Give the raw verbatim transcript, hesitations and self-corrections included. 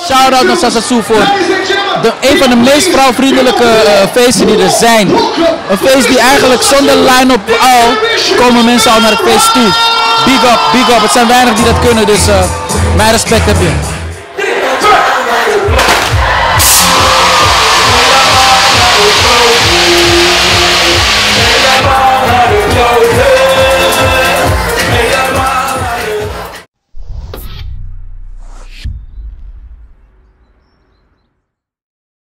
Shout-out naar Sasasu voor de, een van de meest vrouwvriendelijke uh, feesten die er zijn. Een feest die eigenlijk zonder line-up al komen mensen al naar het feest toe. Big up, big up. Het zijn weinig die dat kunnen, dus uh, mijn respect heb je.